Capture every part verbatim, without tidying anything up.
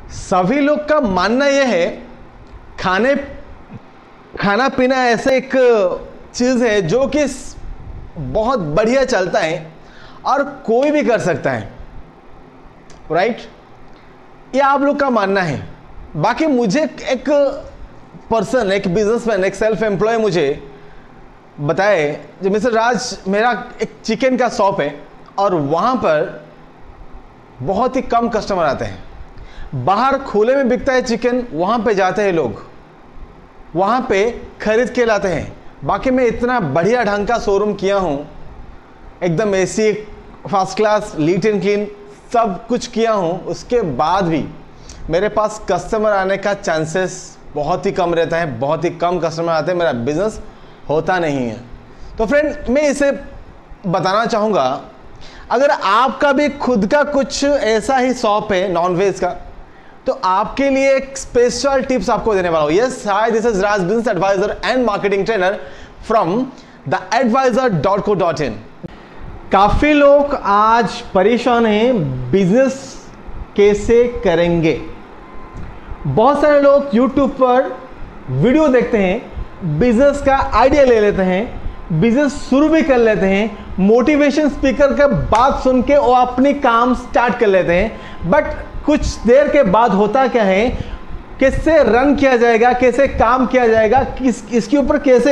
सभी लोग का मानना यह है खाने खाना पीना ऐसे एक चीज़ है जो कि बहुत बढ़िया चलता है और कोई भी कर सकता है, राइट? ये आप लोग का मानना है। बाकी मुझे एक पर्सन, एक बिजनेसमैन, एक सेल्फ एम्प्लॉय मुझे बताए, जो मिस्टर राज, मेरा एक चिकन का शॉप है और वहाँ पर बहुत ही कम कस्टमर आते हैं। बाहर खुले में बिकता है चिकन, वहाँ पे जाते हैं लोग, वहाँ पे खरीद के लाते हैं। बाकी मैं इतना बढ़िया ढंग का शोरूम किया हूँ, एकदम AC, first class, neat and clean, सब कुछ किया हूँ। उसके बाद भी मेरे पास कस्टमर आने का चांसेस बहुत ही कम रहता है, बहुत ही कम कस्टमर आते हैं, मेरा बिजनेस होता नहीं है। तो फ्रेंड, मैं इसे बताना चाहूँगा, अगर आपका भी खुद का कुछ ऐसा ही शॉप है नॉनवेज का, तो आपके लिए एक स्पेशल टिप्स आपको देने वाला हूँ। Yes, hi, this is Raj, business advisor and marketing trainer from the advisor dot co dot in. काफ़ी लोग आज परेशान हैं, बिजनेस कैसे करेंगे। बहुत सारे लोग यूट्यूब पर वीडियो देखते हैं, बिजनेस का आइडिया ले लेते हैं, बिजनेस शुरू भी कर लेते हैं, मोटिवेशन स्पीकर का बात सुन के वो अपनी काम स्टार्ट कर लेते हैं। बट कुछ देर के बाद होता क्या है, कैसे रन किया जाएगा, कैसे काम किया जाएगा, किस इसके ऊपर कैसे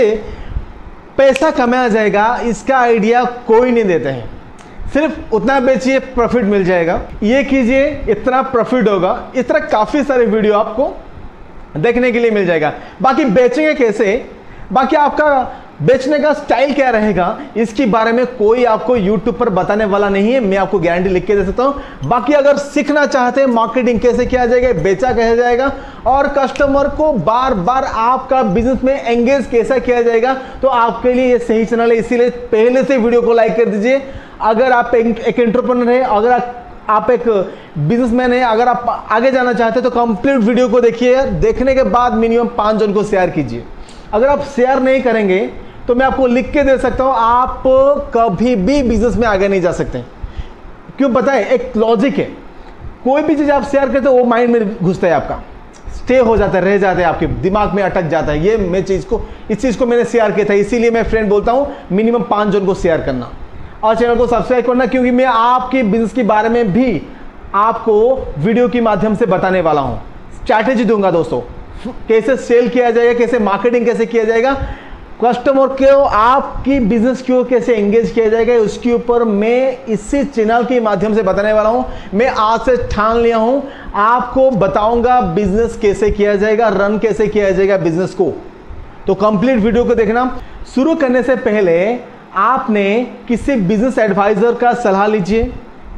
पैसा कमाया जाएगा, इसका आइडिया कोई नहीं देते हैं। सिर्फ उतना बेचिए, प्रॉफिट मिल जाएगा, ये कीजिए, इतना प्रॉफिट होगा। इस तरह काफ़ी सारे वीडियो आपको देखने के लिए मिल जाएगा। बाकी बेचेंगे कैसे, बाकी आपका बेचने का स्टाइल क्या रहेगा, इसके बारे में कोई आपको यूट्यूब पर बताने वाला नहीं है। मैं आपको गारंटी लिख के दे सकता हूं। बाकी अगर सीखना चाहते हैं मार्केटिंग कैसे किया जाएगा, बेचा कैसे जाएगा और कस्टमर को बार बार आपका बिजनेस में एंगेज कैसा किया जाएगा, तो आपके लिए ये सही चैनल है। इसीलिए पहले से वीडियो को लाइक कर दीजिए। अगर आप एक, एक एंटरप्रेन्योर है, अगर आप, आप एक बिजनेसमैन है, अगर आप आगे जाना चाहते हैं तो कंप्लीट वीडियो को देखिए। देखने के बाद मिनिमम पाँच जन को शेयर कीजिए। अगर आप शेयर नहीं करेंगे तो मैं आपको लिख के दे सकता हूं, आप कभी भी बिजनेस में आगे नहीं जा सकते। क्यों पता है? एक लॉजिक है, कोई भी चीज़ आप शेयर करते हो वो माइंड में घुसता है, आपका स्टे हो जाता है, रह जाता है, आपके दिमाग में अटक जाता है। ये मैं चीज़ को इस चीज़ को मैंने शेयर किया था, इसीलिए मैं फ्रेंड बोलता हूँ मिनिमम पाँच जन को शेयर करना और चैनल को सब्सक्राइब करना, क्योंकि मैं आपके बिजनेस के बारे में भी आपको वीडियो के माध्यम से बताने वाला हूँ। स्ट्रैटेजी दूंगा दोस्तों, कैसे सेल किया जाएगा, कैसे मार्केटिंग कैसे किया जाएगा, कस्टमर को आपकी बिजनेस को कैसे एंगेज किया जाएगा, उसके ऊपर मैं इसी चैनल के माध्यम से बताने वाला हूं। मैं आज से ठान लिया हूं, आपको बताऊंगा बिजनेस कैसे किया जाएगा, रन कैसे किया जाएगा बिजनेस को। तो कंप्लीट वीडियो को देखना। शुरू करने से पहले आपने किसी बिजनेस एडवाइजर का सलाह लीजिए।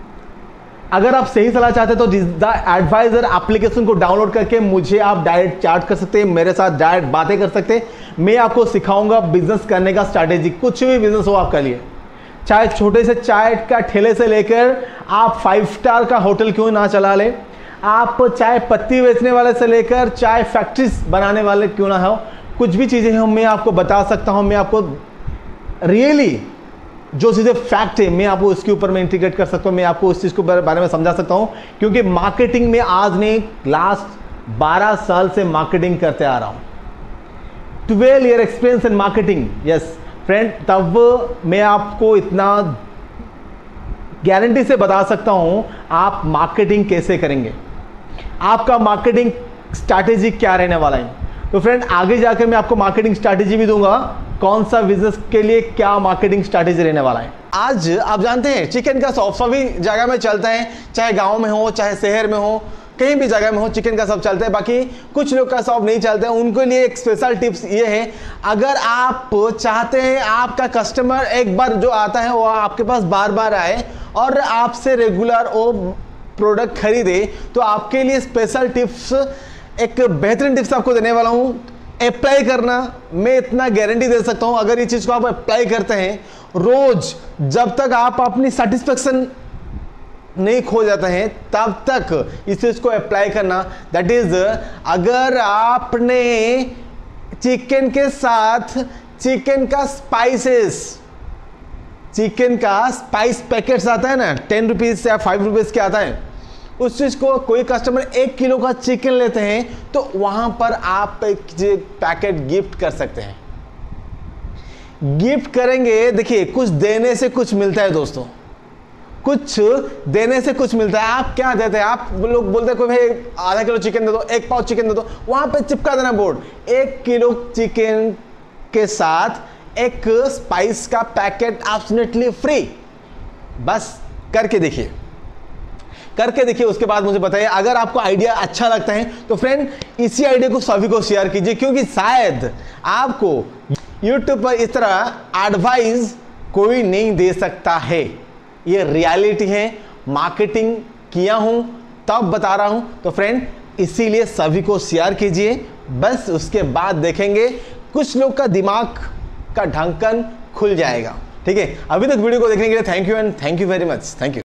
अगर आप सही सलाह चाहते हैं तो द एडवाइजर एप्लीकेशन को डाउनलोड करके मुझे आप डायरेक्ट चैट कर सकते हैं, मेरे साथ डायरेक्ट बातें कर सकते हैं। मैं आपको सिखाऊंगा बिजनेस करने का स्ट्रैटेजी, कुछ भी बिजनेस हो आपका लिए, चाहे छोटे से चाय का ठेले से लेकर आप फाइव स्टार का होटल क्यों ना चला ले, आप चाय पत्ती बेचने वाले से लेकर चाय फैक्ट्रीज बनाने वाले क्यों ना हो, कुछ भी चीज़ें हैं मैं आपको बता सकता हूँ। मैं आपको रियली जो चीज़ें फैक्ट है मैं आपको उसके ऊपर मैं इंटीग्रेट कर सकता हूँ, मैं आपको उस चीज़ के बारे में समझा सकता हूँ। क्योंकि मार्केटिंग में आज नहीं, लास्ट बारह साल से मार्केटिंग करते आ रहा हूँ, twelve year experience in marketing. Yes friend, तब मैं आपको इतना गारंटी से बता सकता हूँ आप मार्केटिंग कैसे करेंगे, आपका मार्केटिंग स्ट्रैटेजी क्या रहने वाला है। तो फ्रेंड, आगे जाकर मैं आपको मार्केटिंग स्ट्रैटेजी भी दूंगा, कौन सा बिजनेस के लिए क्या मार्केटिंग स्ट्रैटेजी रहने वाला है। आज आप जानते हैं चिकन का शॉप सभी जगह में चलता है, चाहे गांव में हो, चाहे शहर में हो, कहीं भी जगह में हो, चिकन का शॉप चलता है। बाकी कुछ लोग का शॉप नहीं चलता है, उनके लिए एक स्पेशल टिप्स ये है, अगर आप चाहते हैं आपका कस्टमर एक बार जो आता है वो आपके पास बार बार आए और आपसे रेगुलर वो प्रोडक्ट खरीदे, तो आपके लिए स्पेशल टिप्स, एक बेहतरीन टिप्स आपको देने वाला हूँ। अप्लाई करना, मैं इतना गारंटी दे सकता हूँ, अगर ये चीज़ को आप अप्लाई करते हैं रोज, जब तक आप अपनी सेटिस्फेक्शन नहीं खो जाते हैं तब तक इस चीज़ को अप्लाई करना। दैट इज, अगर आपने चिकन के साथ चिकन का स्पाइसेस, चिकन का स्पाइस पैकेट्स आता है ना, टेन रुपीज़ या फाइव रुपीज़ के आता है, उस चीज को कोई कस्टमर एक किलो का चिकन लेते हैं तो वहां पर आप एक पैकेट गिफ्ट कर सकते हैं। गिफ्ट करेंगे, देखिए कुछ देने से कुछ मिलता है दोस्तों, कुछ देने से कुछ मिलता है। आप क्या देते हैं? आप लोग बोलते हैं कोई भाई आधा किलो चिकन दे दो, एक पाव चिकन दे दो, वहां पे चिपका देना बोर्ड, एक किलो चिकन के साथ एक स्पाइस का पैकेट एब्सोल्युटली फ्री। बस करके देखिए, करके देखिए, उसके बाद मुझे बताइए। अगर आपको आइडिया अच्छा लगता है तो फ्रेंड इसी आइडिया को सभी को शेयर कीजिए, क्योंकि शायद आपको यूट्यूब पर इस तरह एडवाइस कोई नहीं दे सकता है। ये रियलिटी है, मार्केटिंग किया हूं तब बता रहा हूं। तो फ्रेंड इसीलिए सभी को शेयर कीजिए, बस उसके बाद देखेंगे कुछ लोग का दिमाग का ढक्कन खुल जाएगा। ठीक है, अभी तक वीडियो को देखने के लिए thank you and thank you very much. Thank you.